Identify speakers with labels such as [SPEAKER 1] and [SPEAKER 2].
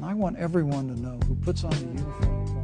[SPEAKER 1] I want everyone to know who puts on the uniform